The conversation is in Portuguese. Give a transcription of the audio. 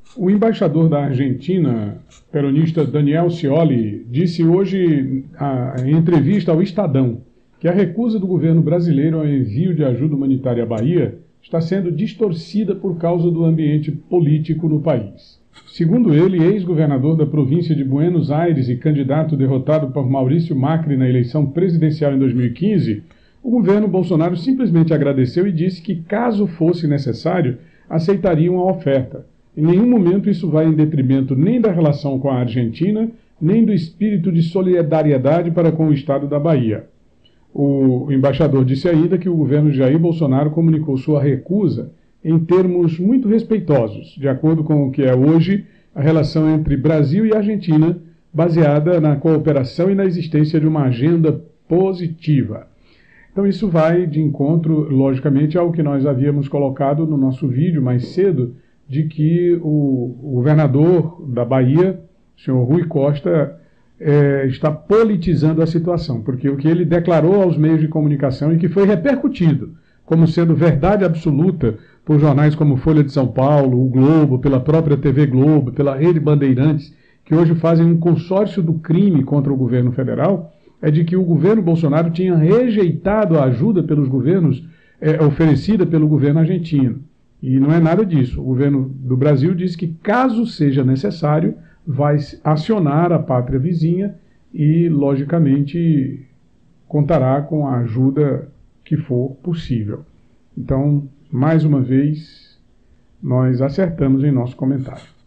O embaixador da Argentina, peronista Daniel Scioli, disse hoje, em entrevista ao Estadão, que a recusa do governo brasileiro ao envio de ajuda humanitária à Bahia está sendo distorcida por causa do ambiente político no país. Segundo ele, ex-governador da província de Buenos Aires e candidato derrotado por Maurício Macri na eleição presidencial em 2015, o governo Bolsonaro simplesmente agradeceu e disse que, caso fosse necessário, aceitariam a oferta. Em nenhum momento isso vai em detrimento nem da relação com a Argentina, nem do espírito de solidariedade para com o estado da Bahia. O embaixador disse ainda que o governo de Jair Bolsonaro comunicou sua recusa em termos muito respeitosos, de acordo com o que é hoje a relação entre Brasil e Argentina, baseada na cooperação e na existência de uma agenda positiva. Então isso vai de encontro, logicamente, ao que nós havíamos colocado no nosso vídeo mais cedo, de que o governador da Bahia, o senhor Rui Costa, está politizando a situação, porque o que ele declarou aos meios de comunicação e que foi repercutido como sendo verdade absoluta por jornais como Folha de São Paulo, o Globo, pela própria TV Globo, pela Rede Bandeirantes, que hoje fazem um consórcio do crime contra o governo federal, é de que o governo Bolsonaro tinha rejeitado a ajuda pelos governos oferecida pelo governo argentino. E não é nada disso. O governo do Brasil diz que, caso seja necessário, vai acionar a pátria vizinha e, logicamente, contará com a ajuda que for possível. Então, mais uma vez, nós acertamos em nosso comentário.